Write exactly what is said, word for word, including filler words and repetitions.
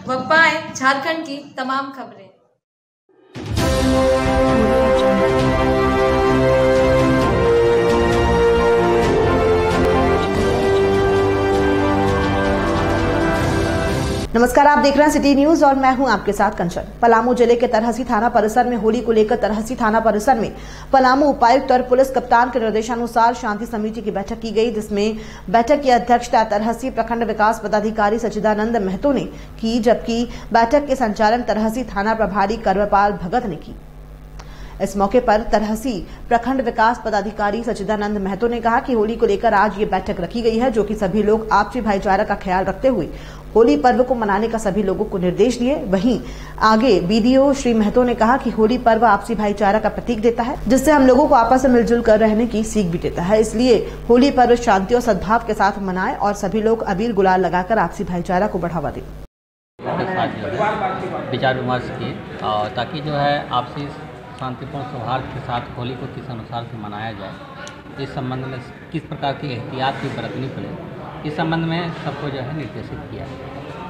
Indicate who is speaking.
Speaker 1: व पाएं झारखंड की तमाम खबरें।
Speaker 2: नमस्कार, आप देख रहे हैं सिटी न्यूज और मैं हूं आपके साथ कंचन। पलामू जिले के तरहसी थाना परिसर में होली को लेकर तरहसी थाना परिसर में पलामू उपायुक्त और पुलिस कप्तान के निर्देशानुसार शांति समिति की बैठक की गई, जिसमें बैठक की अध्यक्षता तरहसी प्रखंड विकास पदाधिकारी सचिदानंद महतो ने की, जबकि बैठक के संचालन तरहसी थाना प्रभारी कर्मपाल भगत ने की। इस मौके पर तरहसी प्रखंड विकास पदाधिकारी सचिदानंद महतो ने कहा कि होली को लेकर आज ये बैठक रखी गई है, जो कि सभी लोग आपसी भाईचारा का ख्याल रखते हुए होली पर्व को मनाने का सभी लोगों को निर्देश दिए। वहीं आगे बीडीओ श्री महतो ने कहा कि होली पर्व आपसी भाईचारा का प्रतीक देता है, जिससे हम लोगों को आपस में मिलजुल कर रहने की सीख भी देता है। इसलिए होली पर्व शांति और सद्भाव के साथ मनाएं और सभी लोग अबीर गुलाल लगाकर आपसी भाईचारा को बढ़ावा दें।
Speaker 3: विचार विमर्श किए ताकि जो है आपसी शांतिपूर्ण सौहार्द के साथ होली को किस अनुसार से मनाया जाए, इस संबंध में किस प्रकार की एहतियात भी बरतनी पड़े, इस संबंध में सबको जो है निर्देशित किया।